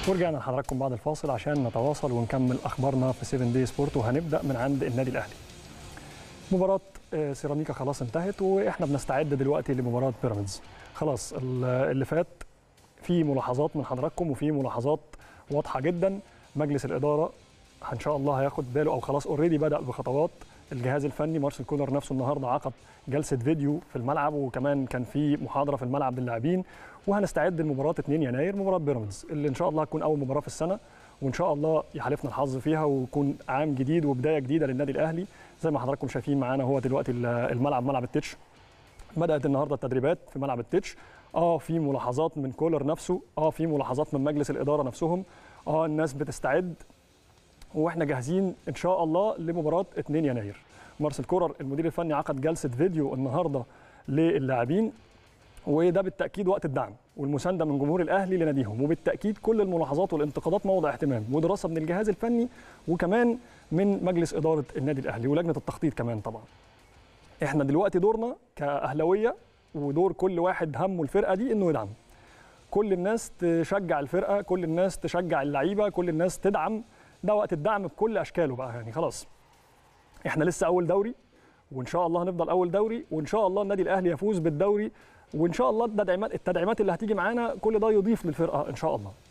ورجعنا لحضراتكم بعد الفاصل عشان نتواصل ونكمل اخبارنا في 7 دي سبورت، وهنبدا من عند النادي الاهلي. مباراه سيراميكا خلاص انتهت، واحنا بنستعد دلوقتي لمباراه بيراميدز. خلاص اللي فات في ملاحظات من حضراتكم وفي ملاحظات واضحه جدا. مجلس الاداره ان شاء الله هياخد باله، او خلاص اوريدي بدا بخطوات. الجهاز الفني مارسيل كولر نفسه النهارده عقد جلسه فيديو في الملعب، وكمان كان في محاضره في الملعب للاعبين، وهنستعد لمباراه 2 يناير مباراه بيراميدز اللي ان شاء الله هتكون اول مباراه في السنه، وان شاء الله يحالفنا الحظ فيها ويكون عام جديد وبدايه جديده للنادي الاهلي. زي ما حضراتكم شايفين معانا هو دلوقتي الملعب ملعب التتش. بدات النهارده التدريبات في ملعب التتش. في ملاحظات من كولر نفسه، في ملاحظات من مجلس الاداره نفسهم، الناس بتستعد واحنا جاهزين ان شاء الله لمباراه 2 يناير. مارسيل كولر المدير الفني عقد جلسه فيديو النهارده للاعبين، وده بالتاكيد وقت الدعم والمسانده من جمهور الاهلي لناديهم، وبالتاكيد كل الملاحظات والانتقادات موضع اهتمام ودراسه من الجهاز الفني وكمان من مجلس اداره النادي الاهلي ولجنه التخطيط كمان. طبعا احنا دلوقتي دورنا كاهلاويه ودور كل واحد همه الفرقه دي انه يدعم. كل الناس تشجع الفرقه، كل الناس تشجع اللعيبه، كل الناس تدعم. ده وقت الدعم بكل اشكاله بقى. يعني خلاص احنا لسه اول دوري، وان شاء الله هنفضل اول دوري، وان شاء الله النادي الاهلي يفوز بالدوري، وان شاء الله التدعيمات اللي هتيجي معانا كل ده يضيف للفرقه ان شاء الله.